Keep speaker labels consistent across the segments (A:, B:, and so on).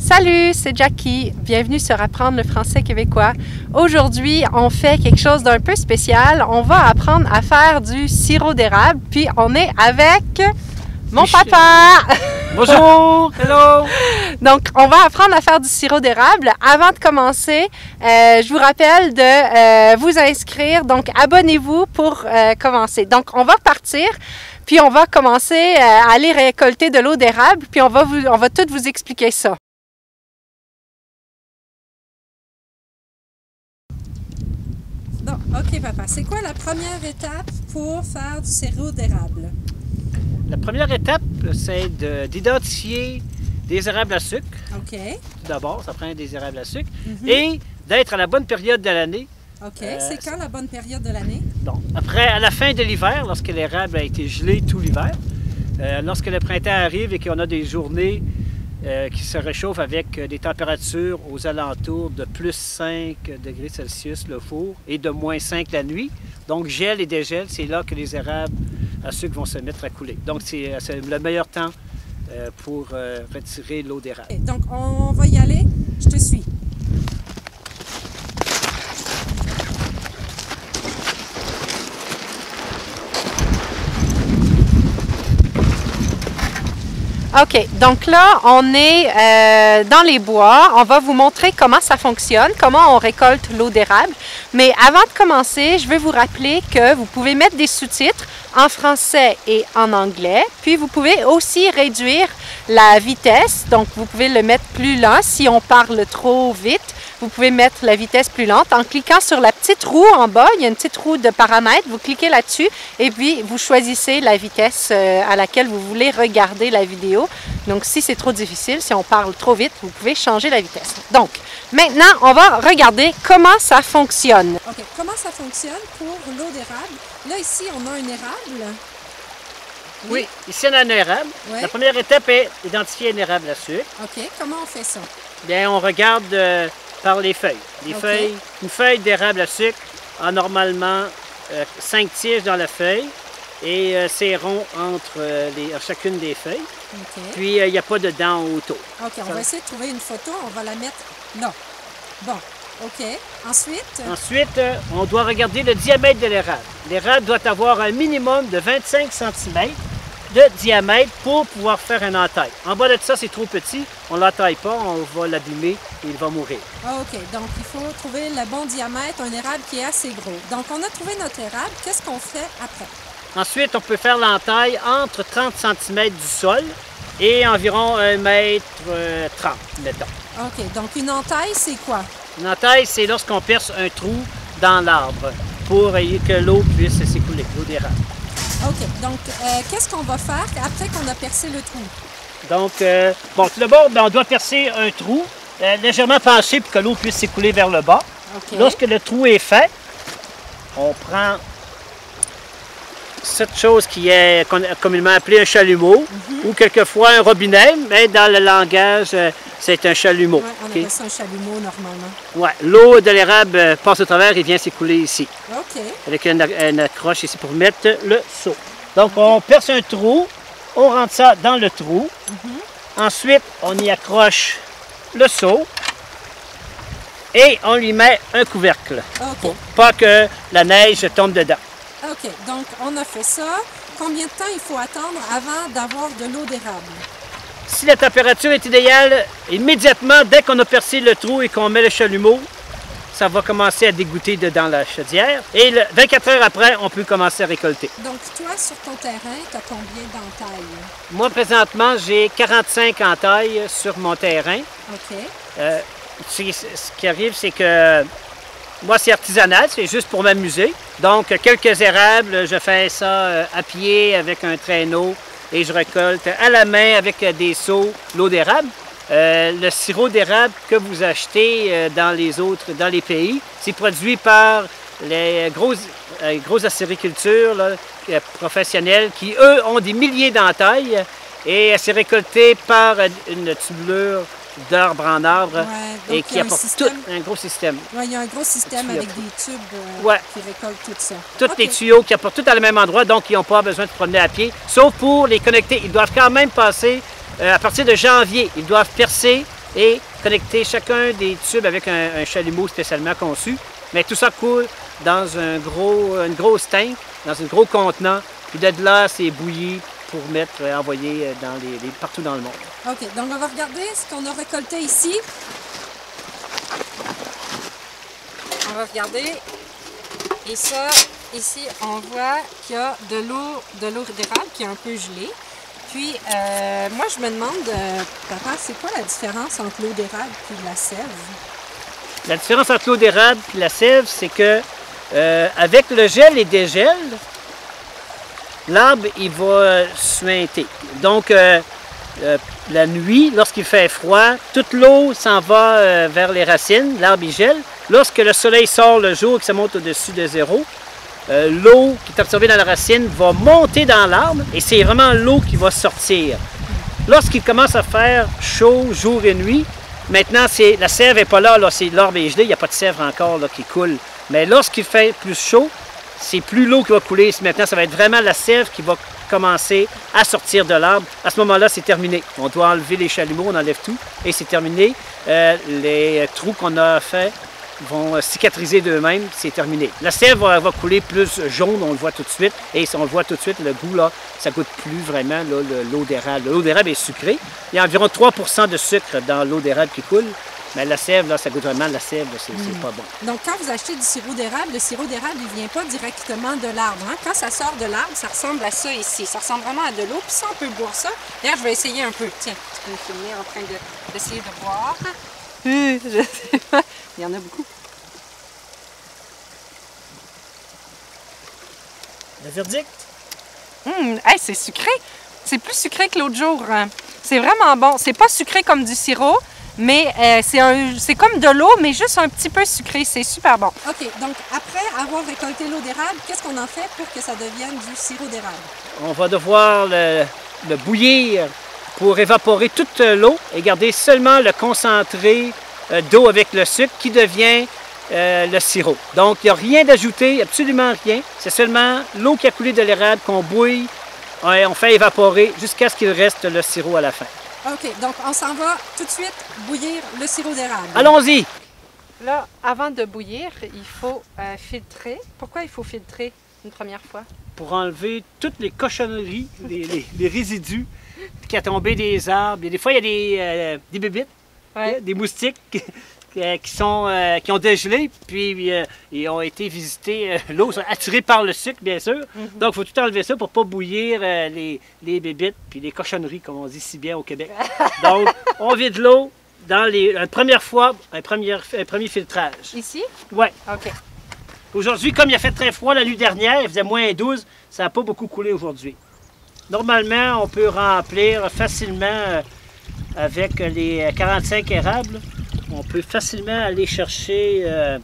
A: Salut, c'est Jackie. Bienvenue sur Apprendre le français québécois. Aujourd'hui, on fait quelque chose d'un peu spécial. On va apprendre à faire du sirop d'érable. Puis on est avec mon papa.
B: Bonjour, hello.
A: Donc, on va apprendre à faire du sirop d'érable. Avant de commencer, je vous rappelle de vous inscrire. Donc, abonnez-vous pour commencer. Donc, on va partir. Puis on va commencer à aller récolter de l'eau d'érable. Puis on va tout vous expliquer ça.
C: Bon, OK, papa. C'est quoi la première étape pour faire du sirop d'érable?
B: La première étape, c'est d'identifier des érables à sucre.
C: OK.
B: Tout d'abord, ça prend des érables à sucre. Et d'être à la bonne période de l'année.
C: OK. C'est quand la bonne période de l'année?
B: Donc, après, à la fin de l'hiver, lorsque l'érable a été gelé tout l'hiver, lorsque le printemps arrive et qu'on a des journées qui se réchauffent avec des températures aux alentours de plus 5 degrés Celsius le four et de moins 5 la nuit. Donc, gel et dégel, c'est là que les érables à sucre vont se mettre à couler. Donc, c'est le meilleur temps pour retirer l'eau d'érable.
C: Okay, donc, on va y aller. Je te suis.
A: OK, donc là, on est dans les bois. On va vous montrer comment ça fonctionne, comment on récolte l'eau d'érable. Mais avant de commencer, je vais vous rappeler que vous pouvez mettre des sous-titres en français et en anglais. Puis, vous pouvez aussi réduire la vitesse. Donc, vous pouvez le mettre plus lent si on parle trop vite. Vous pouvez mettre la vitesse plus lente en cliquant sur la petite roue en bas. Il y a une petite roue de paramètres. Vous cliquez là-dessus et puis vous choisissez la vitesse à laquelle vous voulez regarder la vidéo. Donc, si c'est trop difficile, si on parle trop vite, vous pouvez changer la vitesse. Donc, maintenant, on va regarder comment ça fonctionne.
C: OK. Comment ça fonctionne pour l'eau d'érable? Là, ici, on a un érable.
B: Oui, ici, on a un érable.
C: Ouais.
B: La première étape est d'identifier un érable à sucre.
C: OK. Comment on fait ça?
B: Bien, on regarde par les feuilles. Une feuille d'érable à sucre a normalement 5 tiges dans la feuille et c'est rond entre chacune des feuilles.
C: OK.
B: Puis, il n'y a pas de dents autour.
C: OK. On va essayer de trouver une photo. On va la mettre là. Bon. OK. Ensuite,
B: on doit regarder le diamètre de l'érable. L'érable doit avoir un minimum de 25 cm de diamètre pour pouvoir faire un entaille. En bas de ça, c'est trop petit, on ne l'entaille pas, on va l'abîmer et il va mourir.
C: OK, donc il faut trouver le bon diamètre, un érable qui est assez gros. Donc on a trouvé notre érable, qu'est-ce qu'on fait après?
B: Ensuite, on peut faire l'entaille entre 30 cm du sol et environ 1 m 30, mettons.
C: OK, donc une entaille, c'est quoi?
B: Une entaille, c'est lorsqu'on perce un trou dans l'arbre pour que l'eau puisse s'écouler, l'eau d'érable.
C: OK. Donc, qu'est-ce qu'on va faire après qu'on a percé le trou?
B: Donc, tout d'abord, on doit percer un trou légèrement penché pour que l'eau puisse s'écouler vers le bas.
C: OK.
B: Lorsque le trou est fait, on prend cette chose qui est communément appelée un chalumeau ou quelquefois un robinet, mais dans le langage, c'est un chalumeau.
C: Ouais, on appelle ça un chalumeau normalement.
B: Ouais, l'eau de l'érable passe au travers et vient s'écouler ici.
C: OK.
B: Avec une accroche ici pour mettre le seau. Donc, on perce un trou, on rentre ça dans le trou. Ensuite, on y accroche le seau et on lui met un couvercle pour pas que la neige tombe dedans.
C: OK. Donc, on a fait ça. Combien de temps il faut attendre avant d'avoir de l'eau d'érable?
B: Si la température est idéale, immédiatement, dès qu'on a percé le trou et qu'on met le chalumeau, ça va commencer à dégoûter dedans la chaudière. Et 24 heures après, on peut commencer à récolter.
C: Donc, toi, sur ton terrain, tu as combien d'entailles?
B: Moi, présentement, j'ai 45 entailles sur mon terrain.
C: OK.
B: Ce qui arrive, c'est que moi, c'est artisanal, c'est juste pour m'amuser. Donc, quelques érables, je fais ça à pied avec un traîneau et je récolte à la main avec des seaux l'eau d'érable. Le sirop d'érable que vous achetez dans les pays, c'est produit par les grosses acéricultures professionnelles qui, eux, ont des milliers d'entailles et c'est récolté par une tubulure d'arbre en arbre et qui apporte tout un gros système.
C: Oui, il y a un gros système avec des tubes qui récoltent tout ça.
B: Tous les tuyaux qui apportent tout à le même endroit, donc ils n'ont pas besoin de promener à pied, sauf pour les connecter. Ils doivent quand même passer, à partir de janvier, ils doivent percer et connecter chacun des tubes avec un chalumeau spécialement conçu. Mais tout ça coule dans une grosse tank, dans un gros contenant. Puis de là, c'est bouilli pour envoyer partout dans le monde.
C: OK, donc on va regarder ce qu'on a récolté ici. On va regarder. Et ça, ici, on voit qu'il y a de l'eau d'érable qui est un peu gelée. Puis, moi, je me demande, papa, c'est quoi la différence entre l'eau d'érable et la sève?
B: La différence entre l'eau d'érable et la sève, c'est que avec le gel et dégel, l'arbre, il va suinter. Donc, la nuit, lorsqu'il fait froid, toute l'eau s'en va vers les racines, l'arbre, il gèle. Lorsque le soleil sort le jour et que ça monte au-dessus de zéro, l'eau qui est absorbée dans la racine va monter dans l'arbre et c'est vraiment l'eau qui va sortir. Lorsqu'il commence à faire chaud jour et nuit, maintenant, la sève n'est pas là, l'arbre est gelé, il n'y a pas de sève encore là, qui coule. Mais lorsqu'il fait plus chaud, c'est plus l'eau qui va couler. Maintenant, ça va être vraiment la sève qui va commencer à sortir de l'arbre. À ce moment-là, c'est terminé. On doit enlever les chalumeaux, on enlève tout et c'est terminé. Les trous qu'on a faits vont cicatriser d'eux-mêmes, c'est terminé. La sève va couler plus jaune, on le voit tout de suite, et on le voit tout de suite, le goût, là, ça ne goûte plus vraiment l'eau d'érable. L'eau d'érable est sucrée. Il y a environ 3 % de sucre dans l'eau d'érable qui coule, mais la sève, là, ça goûte vraiment la sève, c'est pas bon.
C: Donc, quand vous achetez du sirop d'érable, le sirop d'érable, il ne vient pas directement de l'arbre. Hein? Quand ça sort de l'arbre, ça ressemble à ça ici. Ça ressemble vraiment à de l'eau, puis ça, on peut boire ça. D'ailleurs, je vais essayer un peu. Tiens, tu peux me filmer en train d'essayer de boire.
A: Je sais pas. Il y en a beaucoup.
B: Le verdict?
A: Hey, c'est sucré. C'est plus sucré que l'autre jour. C'est vraiment bon. C'est pas sucré comme du sirop, mais c'est comme de l'eau, mais juste un petit peu sucré. C'est super bon.
C: OK. Donc, après avoir récolté l'eau d'érable, qu'est-ce qu'on en fait pour que ça devienne du sirop d'érable?
B: On va devoir le bouillir pour évaporer toute l'eau et garder seulement le concentré d'eau avec le sucre qui devient le sirop. Donc, il n'y a rien d'ajouté, absolument rien. C'est seulement l'eau qui a coulé de l'érable qu'on bouille et on fait évaporer jusqu'à ce qu'il reste le sirop à la fin.
C: OK. Donc, on s'en va tout de suite bouillir le sirop d'érable.
B: Allons-y!
A: Là, avant de bouillir, il faut filtrer. Pourquoi il faut filtrer une première fois?
B: Pour enlever toutes les cochonneries, les résidus qui ont tombé des arbres. Et des fois, il y a des bébites, des moustiques qui ont dégelé, puis ils ont été visités, l'eau, attirés par le sucre, bien sûr. Donc, il faut tout enlever ça pour ne pas bouillir les bébites, puis les cochonneries, comme on dit si bien au Québec. Donc, on vide l'eau dans une première fois, un premier filtrage.
A: Ici?
B: Oui.
A: OK.
B: Aujourd'hui, comme il a fait très froid la nuit dernière, il faisait moins 12, ça n'a pas beaucoup coulé aujourd'hui. Normalement, on peut remplir facilement avec les 45 érables. On peut facilement aller chercher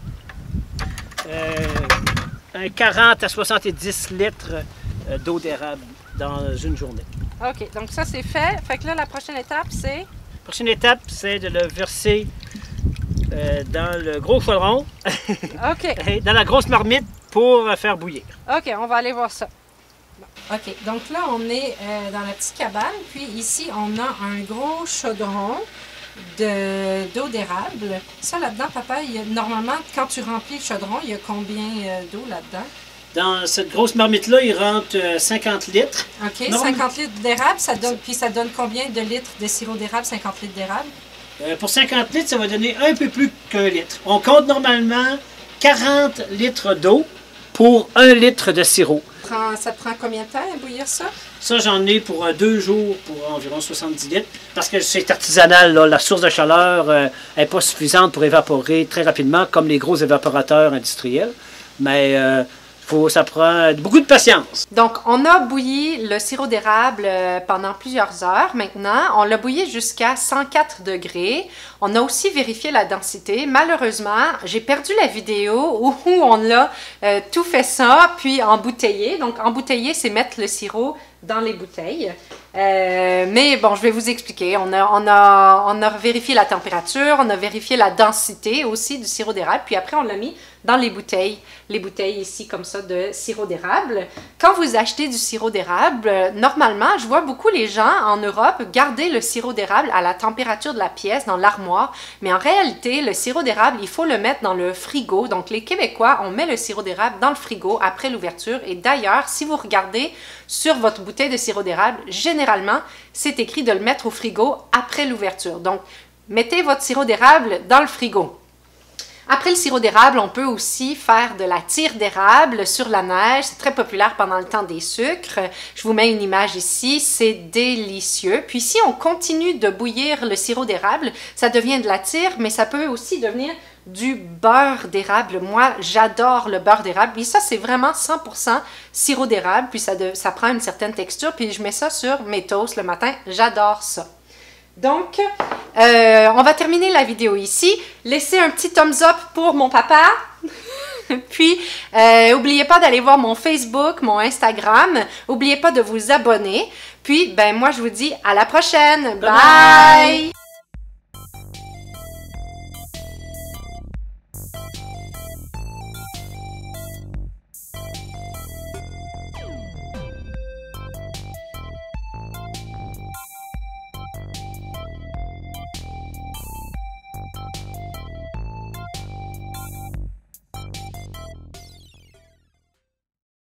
B: un 40 à 70 litres d'eau d'érable dans une journée.
A: OK, donc ça c'est fait. Fait que là, la prochaine étape, c'est?
B: La prochaine étape, c'est de le verser dans le gros chaudron,
A: OK.
B: dans la grosse marmite pour faire bouillir.
A: OK, on va aller voir ça. OK, donc là, on est dans la petite cabane. Puis ici, on a un gros chaudron d'eau d'érable. Ça, là-dedans, papa, normalement, quand tu remplis le chaudron, il y a combien d'eau là-dedans?
B: Dans cette grosse marmite-là, il rentre 50 litres.
A: OK, 50 litres d'érable, puis ça donne combien de litres de sirop d'érable, 50 litres d'érable?
B: Pour 50 litres, ça va donner un peu plus qu'1 litre. On compte normalement 40 litres d'eau pour 1 litre de sirop.
C: Ça te prend combien de temps à bouillir ça?
B: Ça, j'en ai pour 2 jours pour environ 70 litres. Parce que c'est artisanal, là. La source de chaleur n'est pas suffisante pour évaporer très rapidement, comme les gros évaporateurs industriels. Mais ça prend beaucoup de patience.
A: Donc, on a bouilli le sirop d'érable pendant plusieurs heures maintenant. On l'a bouilli jusqu'à 104 degrés. On a aussi vérifié la densité. Malheureusement, j'ai perdu la vidéo où on a tout fait ça, puis embouteillé. Donc, embouteiller, c'est mettre le sirop dans les bouteilles. Mais bon, je vais vous expliquer. On a vérifié la température, on a vérifié la densité aussi du sirop d'érable, puis après on l'a mis dans les bouteilles ici comme ça de sirop d'érable. Quand vous achetez du sirop d'érable, normalement, je vois beaucoup les gens en Europe garder le sirop d'érable à la température de la pièce dans l'armoire, mais en réalité, le sirop d'érable, il faut le mettre dans le frigo. Donc les Québécois, on met le sirop d'érable dans le frigo après l'ouverture. Et d'ailleurs, si vous regardez sur votre bouteille de sirop d'érable, généralement, c'est écrit de le mettre au frigo après l'ouverture. Donc, mettez votre sirop d'érable dans le frigo. Après le sirop d'érable, on peut aussi faire de la tire d'érable sur la neige. C'est très populaire pendant le temps des sucres. Je vous mets une image ici, c'est délicieux. Puis si on continue de bouillir le sirop d'érable, ça devient de la tire, mais ça peut aussi devenir du beurre d'érable. Moi, j'adore le beurre d'érable. Et ça, c'est vraiment 100% sirop d'érable. Puis ça prend une certaine texture. Puis je mets ça sur mes toasts le matin. J'adore ça. Donc, on va terminer la vidéo ici. Laissez un petit thumbs up pour mon papa. Puis, n'oubliez pas d'aller voir mon Facebook, mon Instagram. N'oubliez pas de vous abonner. Puis, ben moi, je vous dis à la prochaine. Bye!